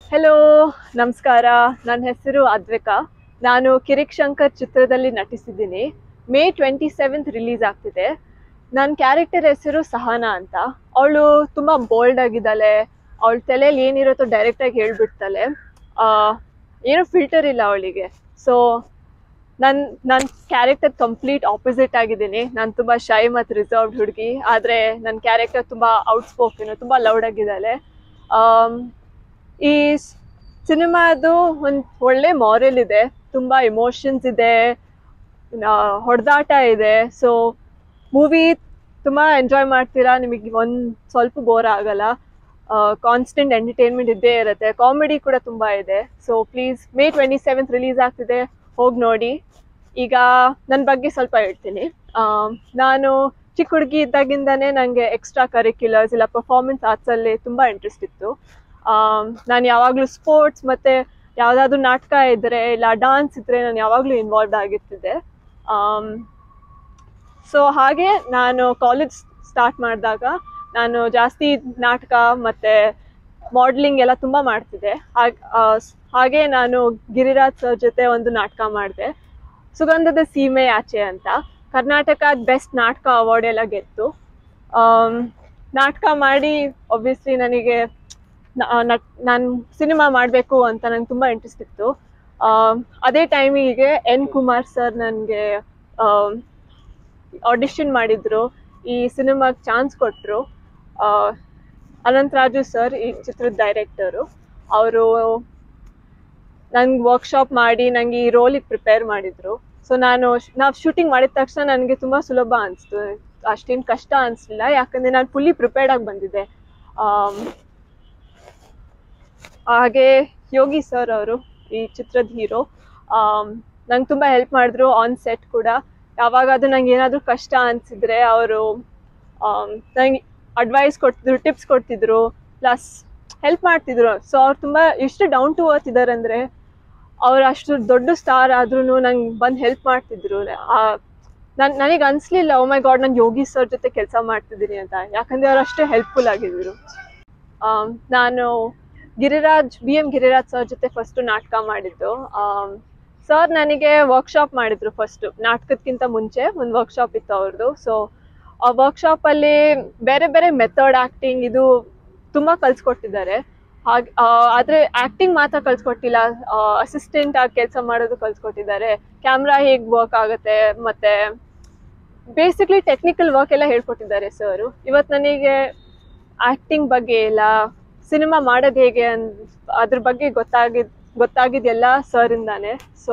Hello ನಮಸ್ಕಾರ. ನನ್ನ ಹೆಸರು ಅದ್ವಿಕಾ. ನಾನು ಕಿರಿಕ್ ಶಂಕರ್ ಚಿತ್ರದಲ್ಲಿ ನಟಿಸಿದ್ದೀನಿ. ಮೇ 27th ರಿಲೀಸ್ ಆಗ್ತಿದೆ. ನನ್ನ ಕ್ಯಾರೆಕ್ಟರ್ ಹೆಸರು ಸಹನಾ ಅಂತ. ಅವಳು ತುಂಬ ಬೋಲ್ಡ್ ಆಗಿದ್ದಾಳೆ. ಅವಳ ತಲೆಯಲ್ಲಿ ಏನಿರುತ್ತೋ ಡೈರೆಕ್ಟಾಗಿ ಹೇಳ್ಬಿಡ್ತಾಳೆ. ಏನೂ ಫಿಲ್ಟರ್ ಇಲ್ಲ ಅವಳಿಗೆ. ಸೊ ನನ್ನ ಕ್ಯಾರೆಕ್ಟರ್ ಕಂಪ್ಲೀಟ್ ಆಪೋಸಿಟ್ ಆಗಿದ್ದೀನಿ. ನಾನು ತುಂಬ ಶೈ ಮತ್ತು ರಿಸರ್ವ್ಡ್ ಹುಡುಗಿ. ಆದರೆ ನನ್ನ ಕ್ಯಾರೆಕ್ಟರ್ ತುಂಬ ಔಟ್ಸ್ಪೋಕನ್, ತುಂಬ ಲೌಡ್ ಆಗಿದ್ದಾಳೆ. ಈ ಸಿನಿಮಾದು ಒಂದು ಒಳ್ಳೆ ಮಾರಲ್ ಇದೆ, ತುಂಬ ಇಮೋಷನ್ಸ್ ಇದೆ, ಹೊಡೆದಾಟ ಇದೆ. ಸೊ ಮೂವಿ ತುಂಬ ಎಂಜಾಯ್ ಮಾಡ್ತೀರಾ. ನಿಮಗೆ ಒಂದು ಸ್ವಲ್ಪ ಬೋರ್ ಆಗಲ್ಲ. ಕಾನ್ಸ್ಟೆಂಟ್ ಎಂಟರ್ಟೈನ್ಮೆಂಟ್ ಇದ್ದೇ ಇರುತ್ತೆ. ಕಾಮಿಡಿ ಕೂಡ ತುಂಬ ಇದೆ. So please, May 27th release ಆಗ್ತಿದೆ, ಹೋಗಿ ನೋಡಿ. ಈಗ ನನ್ನ ಬಗ್ಗೆ ಸ್ವಲ್ಪ ಹೇಳ್ತೀನಿ. ನಾನು ಚಿಕ್ಕ ಹುಡುಗಿ ಇದ್ದಾಗಿಂದನೇ ನನಗೆ ಎಕ್ಸ್ಟ್ರಾ ಕರಿಕ್ಯುಲರ್ಸ್ ಇಲ್ಲ ಪರ್ಫಾರ್ಮೆನ್ಸ್ ಆರ್ಟ್ಸಲ್ಲಿ ತುಂಬ ಇಂಟ್ರೆಸ್ಟ್ ಇತ್ತು. ನಾನು ಯಾವಾಗಲೂ ಸ್ಪೋರ್ಟ್ಸ್ ಮತ್ತು ಯಾವುದಾದ್ರೂ ನಾಟಕ ಇದ್ದರೆ ಇಲ್ಲ ಡಾನ್ಸ್ ಇದ್ದರೆ ನಾನು ಯಾವಾಗಲೂ ಇನ್ವಾಲ್ವ್ ಆಗಿರ್ತಿದ್ದೆ. ಸೊ ಹಾಗೆ ನಾನು ಕಾಲೇಜ್ ಸ್ಟಾರ್ಟ್ ಮಾಡಿದಾಗ ನಾನು ಜಾಸ್ತಿ ನಾಟಕ ಮತ್ತು ಮಾಡಲಿಂಗ್ ಎಲ್ಲ ತುಂಬ ಮಾಡ್ತಿದ್ದೆ. ಹಾಗೆ ನಾನು ಗಿರಿರಾಜ್ ಸರ್ ಜೊತೆ ಒಂದು ನಾಟಕ ಮಾಡಿದೆ, ಸುಗಂಧದ ಸೀಮೆ ಆಚೆ ಅಂತ. ಕರ್ನಾಟಕದ ಬೆಸ್ಟ್ ನಾಟಕ ಅವಾರ್ಡ್ ಎಲ್ಲ ಗೆದ್ದು. ನಾಟಕ ಮಾಡಿ ಒಬ್ವಿಯಸ್ಲಿ ನನಗೆ ನಾನು ಸಿನಿಮಾ ಮಾಡಬೇಕು ಅಂತ ನಂಗೆ ತುಂಬ ಇಂಟ್ರೆಸ್ಟ್ ಇತ್ತು. ಅದೇ ಟೈಮಿಗೆ ಎನ್ ಕುಮಾರ್ ಸರ್ ನನಗೆ ಆಡಿಷನ್ ಮಾಡಿದ್ರು, ಈ ಸಿನಿಮಾಗೆ ಚಾನ್ಸ್ ಕೊಟ್ಟರು. ಅನಂತರಾಜು ಸರ್ ಈ ಚಿತ್ರದ ಡೈರೆಕ್ಟರು. ಅವರು ನಂಗೆ ವರ್ಕ್ಶಾಪ್ ಮಾಡಿ ನನಗೆ ಈ ರೋಲಿಗೆ ಪ್ರಿಪೇರ್ ಮಾಡಿದರು. ಸೊ ನಾವು ಶೂಟಿಂಗ್ ಮಾಡಿದ ತಕ್ಷಣ ನನಗೆ ತುಂಬ ಸುಲಭ ಅನಿಸ್ತು, ಅಷ್ಟೇನು ಕಷ್ಟ ಅನಿಸ್ಲಿಲ್ಲ. ಯಾಕಂದರೆ ನಾನು ಫುಲ್ಲಿ ಪ್ರಿಪೇರ್ಡ್ ಆಗಿ ಬಂದಿದ್ದೆ. ಹಾಗೆ ಯೋಗಿ ಸರ್ ಅವರು ಈ ಚಿತ್ರದ ಹೀರೋ, ನಂಗೆ ತುಂಬ ಹೆಲ್ಪ್ ಮಾಡಿದ್ರು ಆನ್ ಸೆಟ್ ಕೂಡ. ಯಾವಾಗಾದ್ರೂ ನಂಗೆ ಏನಾದರೂ ಕಷ್ಟ ಅನಿಸಿದ್ರೆ ಅವರು ನಂಗೆ ಅಡ್ವೈಸ್ ಕೊಡ್ತಿದ್ರು, ಟಿಪ್ಸ್ ಕೊಡ್ತಿದ್ರು, ಪ್ಲಸ್ ಹೆಲ್ಪ್ ಮಾಡ್ತಿದ್ರು. ಸೊ ಅವ್ರು ತುಂಬ ಎಷ್ಟು ಡೌನ್ ಟು ಅರ್ತ್ ಇದ್ದಾರೆ ಅಂದರೆ, ಅವ್ರು ಅಷ್ಟು ದೊಡ್ಡ ಸ್ಟಾರ್ ಆದ್ರೂ ನಂಗೆ ಬಂದು ಹೆಲ್ಪ್ ಮಾಡ್ತಿದ್ರು. ನನಗೆ ಅನಿಸ್ಲಿಲ್ಲ ಓ ಮೈ ಗಾಡ್ ನಾನು ಯೋಗಿ ಸರ್ ಜೊತೆ ಕೆಲಸ ಮಾಡ್ತಿದ್ದೀನಿ ಅಂತ, ಯಾಕಂದರೆ ಅವ್ರು ಅಷ್ಟೇ ಹೆಲ್ಪ್ಫುಲ್ ಆಗಿದ್ರು. ನಾನು BM ಗಿರಿರಾಜ್ ಸರ್ ಜೊತೆ ಫಸ್ಟು ನಾಟಕ ಮಾಡಿದ್ದು. ಸರ್ ನನಗೆ ವರ್ಕ್ಶಾಪ್ ಮಾಡಿದ್ರು. ಫಸ್ಟು ನಾಟಕಕ್ಕಿಂತ ಮುಂಚೆ ಒಂದು ವರ್ಕ್ಶಾಪ್ ಇತ್ತು ಅವ್ರದ್ದು. ಸೊ ಆ ವರ್ಕ್ಶಾಪಲ್ಲಿ ಬೇರೆ ಬೇರೆ ಮೆಥಡ್ ಆ್ಯಕ್ಟಿಂಗ್ ಇದು ತುಂಬ ಕಲಿಸ್ಕೊಟ್ಟಿದ್ದಾರೆ. ಹಾಗೆ ಆದರೆ ಆ್ಯಕ್ಟಿಂಗ್ ಮಾತ್ರ ಕಲಿಸ್ಕೊಟ್ಟಿಲ್ಲ, ಅಸಿಸ್ಟೆಂಟ್ ಆಗಿ ಕೆಲಸ ಮಾಡೋದು ಕಲಿಸ್ಕೊಟ್ಟಿದ್ದಾರೆ. ಕ್ಯಾಮ್ರಾ ಹೇಗೆ ವರ್ಕ್ ಆಗುತ್ತೆ ಮತ್ತು ಬೇಸಿಕ್ಲಿ ಟೆಕ್ನಿಕಲ್ ವರ್ಕ್ ಎಲ್ಲ ಹೇಳ್ಕೊಟ್ಟಿದ್ದಾರೆ ಸರು. ಇವತ್ತು ನನಗೆ ಆ್ಯಕ್ಟಿಂಗ್ ಬಗ್ಗೆ ಇಲ್ಲ, ಸಿನಿಮಾ ಮಾಡೋದು ಹೇಗೆ ಅದ್ರ ಬಗ್ಗೆ ಗೊತ್ತಾಗಿದ್ದೆಲ್ಲ ಸರಿಂದಾನೆ. ಸೊ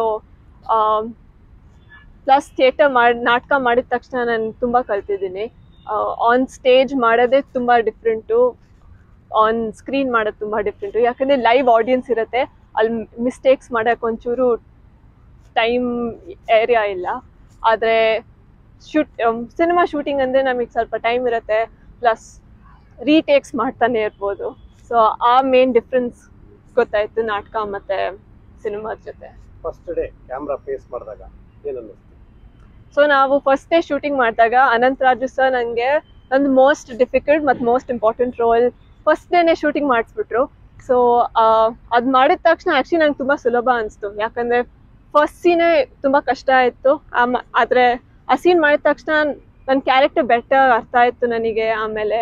ಪ್ಲಸ್ ನಾಟಕ ಮಾಡಿದ ತಕ್ಷಣ ನಾನು ತುಂಬ ಕಲ್ತಿದ್ದೀನಿ. ಆನ್ ಸ್ಟೇಜ್ ಮಾಡೋದೇ ತುಂಬ ಡಿಫ್ರೆಂಟು, ಆನ್ ಸ್ಕ್ರೀನ್ ಮಾಡೋದು ತುಂಬ ಡಿಫ್ರೆಂಟು. ಯಾಕಂದರೆ ಲೈವ್ ಆಡಿಯನ್ಸ್ ಇರುತ್ತೆ, ಅಲ್ಲಿ ಮಿಸ್ಟೇಕ್ಸ್ ಮಾಡೋಕ್ಕೆ ಒಂಚೂರು ಟೈಮ್ ಏರಿಯಾ ಇಲ್ಲ. ಆದರೆ ಸಿನಿಮಾ ಶೂಟಿಂಗ್ ಅಂದರೆ ನಮಗೆ ಸ್ವಲ್ಪ ಟೈಮ್ ಇರುತ್ತೆ, ಪ್ಲಸ್ ರೀಟೇಕ್ಸ್ ಮಾಡ್ತಾನೆ ಇರ್ಬೋದು. ಸೊ ಆ ಮೇನ್ ಡಿಫ್ರೆನ್ಸ್ ಗೊತ್ತಾಯಿತು ನಾಟಕ ಮತ್ತು ಸಿನಿಮಾದ ಜೊತೆ. ಫಸ್ಟ್ ಡೇ ಕ್ಯಾಮ್ರಾ ಫೇಸ್ ಮಾಡಿದಾಗ ಏನನ್ನಿಸ್ತು? ಸೊ ನಾವು ಫಸ್ಟ್ ಡೇ ಶೂಟಿಂಗ್ ಮಾಡಿದಾಗ ಅನಂತರಾಜು ಸರ್ ನನಗೆ ಒಂದು ಮೋಸ್ಟ್ ಡಿಫಿಕಲ್ಟ್ ಮತ್ತು ಮೋಸ್ಟ್ ಇಂಪಾರ್ಟೆಂಟ್ ರೋಲ್ ಫಸ್ಟ್ ಡೇನೇ ಶೂಟಿಂಗ್ ಮಾಡಿಸ್ಬಿಟ್ರು. ಸೊ ಅದು ಮಾಡಿದ ತಕ್ಷಣ ಆ್ಯಕ್ಚುಲಿ ನಂಗೆ ತುಂಬ ಸುಲಭ ಅನಿಸ್ತು, ಯಾಕಂದರೆ ಫಸ್ಟ್ ಸೀನೇ ತುಂಬ ಕಷ್ಟ ಆಯಿತು. ಆದರೆ ಆ ಸೀನ್ ಮಾಡಿದ ತಕ್ಷಣ ನನ್ನ ಕ್ಯಾರೆಕ್ಟರ್ ಬೆಟರ್ ಅರ್ಥ ಆಯಿತು ನನಗೆ. ಆಮೇಲೆ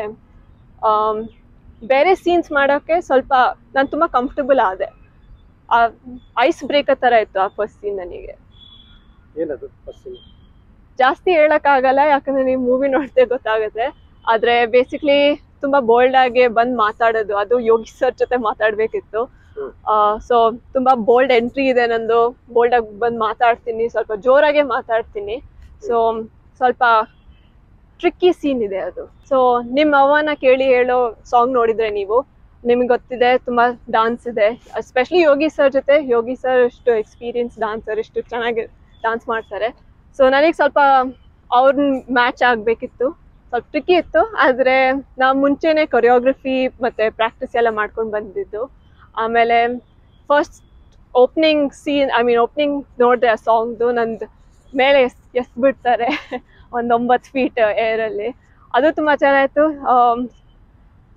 ಬೇರೆ ಸೀನ್ಸ್ ಮಾಡೋಕ್ಕೆ ಸ್ವಲ್ಪ ನಾನು ತುಂಬ ಕಂಫರ್ಟಬಲ್ ಆದೆ. ಐಸ್ ಬ್ರೇಕರ್ ಥರ ಇತ್ತು ಆ ಫಸ್ಟ್ ಸೀನ್ ನನಗೆ. ಏನದು ಫಸ್ಟ್ ಸೀನ್? ಜಾಸ್ತಿ ಹೇಳೋಕ್ಕಾಗಲ್ಲ, ಯಾಕಂದರೆ ನೀವು ಮೂವಿ ನೋಡ್ತೇ ಗೊತ್ತಾಗುತ್ತೆ. ಆದರೆ ಬೇಸಿಕ್ಲಿ ತುಂಬ ಬೋಲ್ಡಾಗಿ ಬಂದು ಮಾತಾಡೋದು, ಅದು ಯೋಗಿ ಸರ್ ಜೊತೆ ಮಾತಾಡಬೇಕಿತ್ತು. ಸೊ ತುಂಬ ಬೋಲ್ಡ್ ಎಂಟ್ರಿ ಇದೆ ನಂದು, ಬೋಲ್ಡಾಗಿ ಬಂದು ಮಾತಾಡ್ತೀನಿ, ಸ್ವಲ್ಪ ಜೋರಾಗೆ ಮಾತಾಡ್ತೀನಿ. ಸೊ ಸ್ವಲ್ಪ ಟ್ರಿಕ್ಕಿ ಸೀನ್ ಇದೆ ಅದು. ಸೊ ನಿಮ್ಮ ಅವ್ವನ ಕೇಳಿ ಹೇಳೋ ಸಾಂಗ್ ನೋಡಿದರೆ ನೀವು ನಿಮಗೆ ಗೊತ್ತಿದೆ, ತುಂಬ ಡಾನ್ಸ್ ಇದೆ. ಎಸ್ಪೆಷಲಿ ಯೋಗಿ ಸರ್ ಜೊತೆ. ಯೋಗಿ ಸರ್ ಇಷ್ಟು ಎಕ್ಸ್ಪೀರಿಯನ್ಸ್ ಡಾನ್ಸರ್, ಇಷ್ಟು ಚೆನ್ನಾಗಿ ಡಾನ್ಸ್ ಮಾಡ್ತಾರೆ. ಸೊ ನನಗೆ ಸ್ವಲ್ಪ ಅವ್ರನ್ನ ಮ್ಯಾಚ್ ಆಗಬೇಕಿತ್ತು, ಸ್ವಲ್ಪ ಟ್ರಿಕ್ಕಿ ಇತ್ತು. ಆದರೆ ನಾವು ಮುಂಚೆನೇ ಕೊರಿಯೋಗ್ರಫಿ ಮತ್ತು ಪ್ರಾಕ್ಟೀಸ್ ಎಲ್ಲ ಮಾಡ್ಕೊಂಡು ಬಂದಿದ್ದು. ಆಮೇಲೆ ಫಸ್ಟ್ ಓಪನಿಂಗ್ ಓಪನಿಂಗ್ ನೋಡಿದೆ ಆ ಸಾಂಗ್ದು, ನಂದು ಮೇಲೆ ಎಸ್ಬಿಡ್ತಾರೆ ಒಂದು 9 ಫೀಟ್ ಏರಲ್ಲಿ. ಅದು ತುಂಬ ಚೆನ್ನಾಗಿತ್ತು.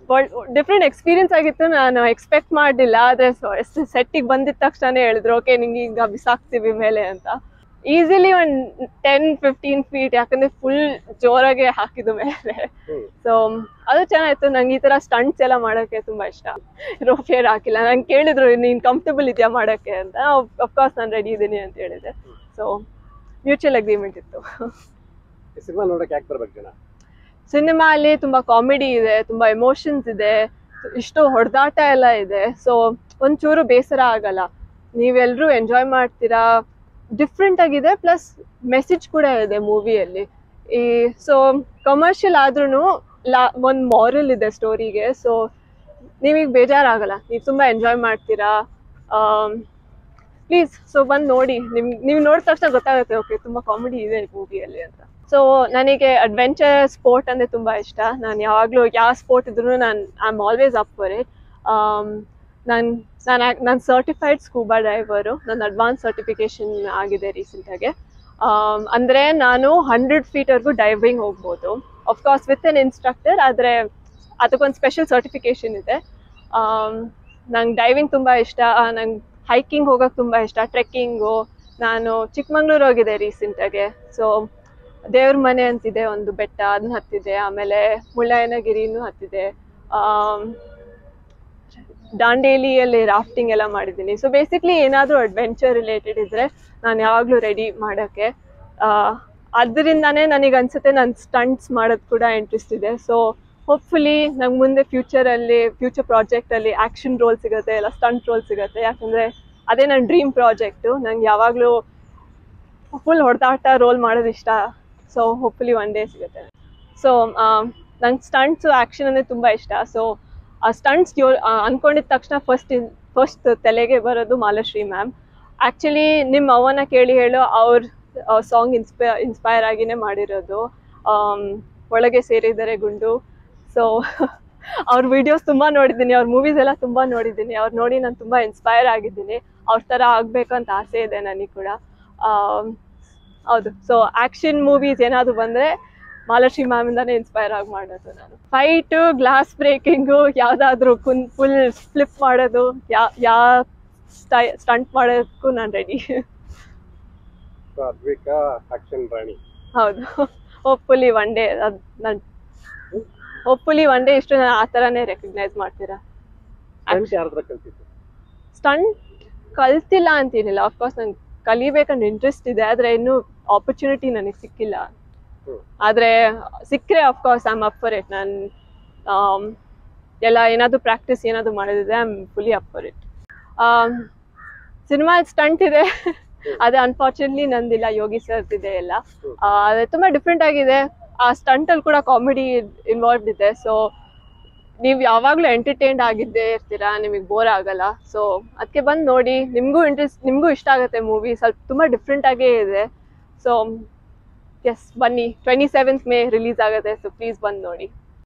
ಡಿಫ್ರೆಂಟ್ ಎಕ್ಸ್ಪೀರಿಯನ್ಸ್ ಆಗಿತ್ತು. ನಾನು ಎಕ್ಸ್ಪೆಕ್ಟ್ ಮಾಡಲಿಲ್ಲ. ಆದರೆ ಸೆಟ್ಟಿಗೆ ಬಂದಿದ ತಕ್ಷಣ ಹೇಳಿದ್ರು, ಓಕೆ ನಿಂಗೆ ಈಗ ಬಿಸಾಕ್ತೀವಿ ಮೇಲೆ ಅಂತ. ಈಸಿಲಿ ಒಂದು 10-15 ಫೀಟ್, ಯಾಕಂದ್ರೆ ಫುಲ್ ಜೋರಾಗೆ ಹಾಕಿದ್ದು ಮೇಲೆ. ಸೊ ಅದು ಚೆನ್ನಾಗಿತ್ತು. ನಂಗೆ ಈ ತರ ಸ್ಟಂಟ್ಸ್ ಎಲ್ಲ ಮಾಡೋಕ್ಕೆ ತುಂಬಾ ಇಷ್ಟ. ರೋಫಿಯರ್ ಹಾಕಿಲ್ಲ. ನಂಗೆ ಕೇಳಿದ್ರು ನೀನ್ ಕಂಫರ್ಟಬಲ್ ಇದೆಯಾ ಮಾಡೋಕ್ಕೆ ಅಂತ. ಅಫ್ಕೋರ್ಸ್ ನಾನು ರೆಡಿ ಇದ್ದೀನಿ ಅಂತ ಹೇಳಿದೆ. ಸೊ ಮ್ಯೂಚುವಲ್ ಅಗ್ರಿಮೆಂಟ್ ಇತ್ತು. ಸಿನಿಮಾ ನೋಡಕ್ಕೆ ಯಾಕೆ ಬರ್ಬೇಕು ಜನ? ಸಿನಿಮಾ ಅಲ್ಲಿ ತುಂಬಾ ಕಾಮಿಡಿ ಇದೆ, ತುಂಬಾ ಎಮೋಷನ್ಸ್ ಇದೆ, ಇಷ್ಟು ಹೊಡೆದಾಟ ಎಲ್ಲ ಇದೆ. ಸೊ ಒಂಚೂರು ಬೇಸರ ಆಗಲ್ಲ, ನೀವೆಲ್ಲರೂ ಎಂಜಾಯ್ ಮಾಡ್ತೀರಾ. ಡಿಫ್ರೆಂಟ್ ಆಗಿದೆ, ಪ್ಲಸ್ ಮೆಸೇಜ್ ಕೂಡ ಇದೆ ಮೂವಿಯಲ್ಲಿ. ಸೊ ಕಮರ್ಷಿಯಲ್ ಆದ್ರೂ ಒಂದು ಮಾರಲ್ ಇದೆ ಸ್ಟೋರಿಗೆ. ಸೊ ನೀವೀಗ ಬೇಜಾರಾಗಲ್ಲ, ನೀವು ತುಂಬಾ ಎಂಜಾಯ್ ಮಾಡ್ತೀರಾ. ಪ್ಲೀಸ್ ಸೊ ಬಂದು ನೋಡಿ. ನೀವು ನೋಡಿದ ತಕ್ಷಣ ಗೊತ್ತಾಗುತ್ತೆ, ಓಕೆ ತುಂಬಾ ಕಾಮಿಡಿ ಇದೆ ಈ ಮೂವಿಯಲ್ಲಿ ಅಂತ. ಸೊ ನನಗೆ ಅಡ್ವೆಂಚರ್ ಸ್ಪೋರ್ಟ್ ಅಂದರೆ ತುಂಬ ಇಷ್ಟ. ನಾನು ಯಾವಾಗಲೂ ಯಾವ ಸ್ಪೋರ್ಟ್ ಇದ್ರೂ I am always up for it. ನಾನು ಸರ್ಟಿಫೈಡ್ ಸ್ಕೂಬಾ ಡ್ರೈವರು. ನನ್ನ ಅಡ್ವಾನ್ಸ್ ಸರ್ಟಿಫಿಕೇಷನ್ ಆಗಿದೆ ರೀಸೆಂಟಾಗೆ. ಅಂದರೆ ನಾನು 100 ಫೀಟ್ವರೆಗೂ ಡೈವಿಂಗ್ ಹೋಗ್ಬೋದು, ಆಫ್ಕೋರ್ಸ್ ವಿತ್ ಎನ್ ಇನ್ಸ್ಟ್ರಕ್ಟರ್. ಆದರೆ ಅದಕ್ಕೊಂದು ಸ್ಪೆಷಲ್ ಸರ್ಟಿಫಿಕೇಷನ್ ಇದೆ. ನಂಗೆ ಡೈವಿಂಗ್ ತುಂಬ ಇಷ್ಟ. ನಂಗೆ ಹೈಕಿಂಗ್ ಹೋಗೋಕ್ಕೆ ತುಂಬ ಇಷ್ಟ, ಟ್ರೆಕ್ಕಿಂಗು. ನಾನು ಚಿಕ್ಕಮಂಗ್ಳೂರು ಹೋಗಿದೆ ರೀಸೆಂಟಾಗೆ. ಸೊ ದೇವ್ರ ಮನೆ ಅಂತಿದೆ ಒಂದು ಬೆಟ್ಟ, ಅದನ್ನ ಹತ್ತಿದೆ. ಆಮೇಲೆ ಮುಳ್ಳಯ್ಯನಗಿರಿನೂ ಹತ್ತಿದೆ. ದಾಂಡೇಲಿಯಲ್ಲಿ ರಾಫ್ಟಿಂಗ್ ಎಲ್ಲ ಮಾಡಿದ್ದೀನಿ. ಸೊ ಬೇಸಿಕ್ಲಿ ಏನಾದರೂ ಅಡ್ವೆಂಚರ್ ರಿಲೇಟೆಡ್ ಇದ್ದರೆ ನಾನು ಯಾವಾಗಲೂ ರೆಡಿ ಮಾಡೋಕ್ಕೆ. ಅದರಿಂದನೇ ನನಗೆ ಅನಿಸುತ್ತೆ ನನ್ನ ಸ್ಟಂಟ್ಸ್ ಮಾಡೋದು ಕೂಡ ಇಂಟ್ರೆಸ್ಟ್ ಇದೆ. ಸೊ ಹೋಪ್ಫುಲಿ ನಂಗೆ ಮುಂದೆ ಫ್ಯೂಚರ್ ಪ್ರಾಜೆಕ್ಟಲ್ಲಿ ಆ್ಯಕ್ಷನ್ ರೋಲ್ ಸಿಗುತ್ತೆ, ಇಲ್ಲ ಸ್ಟಂಟ್ ರೋಲ್ ಸಿಗುತ್ತೆ. ಯಾಕಂದರೆ ಅದೇ ನನ್ನ ಡ್ರೀಮ್ ಪ್ರಾಜೆಕ್ಟು. ನಂಗೆ ಯಾವಾಗಲೂ ಫುಲ್ ಹೊಡೆದಾಟ ರೋಲ್ ಮಾಡೋದು ಇಷ್ಟ. ಸೊ ಹೋಪ್ಫುಲಿ ಒನ್ ಡೇ ಸಿಗುತ್ತೆ. ಸೊ ನಂಗೆ ಸ್ಟಂಟ್ಸು ಆ್ಯಕ್ಷನ್ ಅಂದರೆ ತುಂಬ ಇಷ್ಟ. ಸೊ ಆ ಸ್ಟಂಟ್ಸ್ ಅಂದ್ಕೊಂಡಿದ್ದ ತಕ್ಷಣ ಫಸ್ಟ್ ತಲೆಗೆ ಬರೋದು ಮಾಲಾಶ್ರೀ ಮ್ಯಾಮ್. ಆ್ಯಕ್ಚುಲಿ ನಿಮ್ಮ ಅವನ ಕೇಳಿ ಹೇಳೋ ಅವ್ರ ಸಾಂಗ್ ಇನ್ಸ್ಪೈರ್ ಆಗಿನೇ ಮಾಡಿರೋದು. ಒಳಗೆ ಸೇರಿದರೆ ಗುಂಡು. ಸೊ ಅವ್ರ ವಿಡಿಯೋಸ್ ತುಂಬ ನೋಡಿದ್ದೀನಿ, ಅವ್ರ ಮೂವೀಸ್ ಎಲ್ಲ ತುಂಬ ನೋಡಿದ್ದೀನಿ. ಅವ್ರು ನೋಡಿ ನಾನು ತುಂಬ ಇನ್ಸ್ಪೈರ್ ಆಗಿದ್ದೀನಿ. ಅವ್ರ ಥರ ಆಗಬೇಕಂತ ಆಸೆ ಇದೆ ನನಗೆ ಕೂಡ. ಹೌದು. ಸೊ ಆ್ಯಕ್ಷನ್ ಮೂವೀಸ್ ಏನಾದರೂ ಬಂದರೆ ಮಾಲಾಶ್ರೀ ಮ್ಯಾಮಿಂದಾನೇ ಇನ್ಸ್ಪೈರ್ ಆಗಿ ಮಾಡೋದು ನಾನು. ಫೈಟು, ಗ್ಲಾಸ್ ಬ್ರೇಕಿಂಗು, ಯಾವುದಾದ್ರೂ ಫುಲ್ ಫ್ಲಿಪ್ ಮಾಡೋದು, ಯಾವ ಸ್ಟಂಟ್ ಮಾಡೋದಕ್ಕೂ ನಾನು ರೆಡಿ. ಅದ್ವಿಕಾ ಆಕ್ಷನ್ ರಾಣಿ. ಹೌದು. ಹೋಪ್ಫುಲಿ ಒನ್ ಡೇ ಇಷ್ಟು ನಾನು ಆ ಥರನೇ ರೆಕಗ್ನೈಸ್ ಮಾಡ್ತೀರಾ. ಸ್ಟಂಟ್ ಕಲ್ತಿಲ್ಲ ಅಂತೀನಿಲ್ಲ. ಆಫ್ಕೋರ್ಸ್ ನಂಗೆ ಕಲಿಬೇಕಂತ ಇಂಟ್ರೆಸ್ಟ್ ಇದೆ, ಆದರೆ ಇನ್ನೂ ಆಪರ್ಚುನಿಟಿ ನನಗೆ ಸಿಕ್ಕಿಲ್ಲ. ಆದರೆ ಸಿಕ್ಕರೆ of course I am up for it. ನಾನು ಎಲ್ಲ ಏನಾದರೂ ಪ್ರಾಕ್ಟೀಸ್ ಏನಾದರೂ ಮಾಡೋದಿದೆ, I am fully up for it. Cinema stunt ಇದೆ, ಅದೇ ಅನ್ಫಾರ್ಚುನೇಟ್ಲಿ ನಂದಿಲ್ಲ. ಯೋಗಿ ಸರ್ದಿದೆ ಎಲ್ಲ. ಅದೇ ತುಂಬ ಡಿಫ್ರೆಂಟ್ ಆಗಿದೆ. ಆ ಸ್ಟಂಟಲ್ಲಿ ಕೂಡ ಕಾಮಿಡಿ ಇನ್ವಾಲ್ವ್ಡ್ ಇದೆ. ಸೊ ನೀವು ಯಾವಾಗಲೂ ಎಂಟರ್ಟೈನ್ಡ್ ಆಗಿದ್ದೇ ಇರ್ತೀರಾ, ನಿಮಗೆ ಬೋರ್ ಆಗಲ್ಲ. ಸೊ ಅದಕ್ಕೆ ಬಂದು ನೋಡಿ, ನಿಮಗೂ ಇಷ್ಟ ಆಗುತ್ತೆ ಮೂವಿ. ಸ್ವಲ್ಪ ತುಂಬ ಡಿಫ್ರೆಂಟ್ ಆಗೇ ಇದೆ. ಸೊ ಎಸ್, ಬನ್ನಿ. 27th ಮೇ ರಿಲೀಸ್ ಆಗುತ್ತೆ. ಸೊ ಪ್ಲೀಸ್ ಬಂದು ನೋಡಿ.